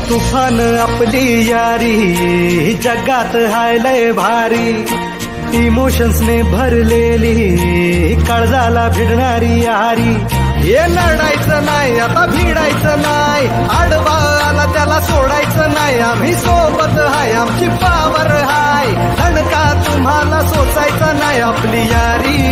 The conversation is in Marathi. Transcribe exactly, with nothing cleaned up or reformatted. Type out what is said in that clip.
तुफान आपली यारी जगात हाय लय भारी, इमोशन्स ने भरलेली काळजाला भिडणारी यारी। हे लढायचं नाही आता भिडायचं नाही, आडवा आला त्याला सोडायचं नाही, आम्ही सोबत हाय आमची पावर हाय, दणका तुम्हाला सोसायचा नाही आपली यारी।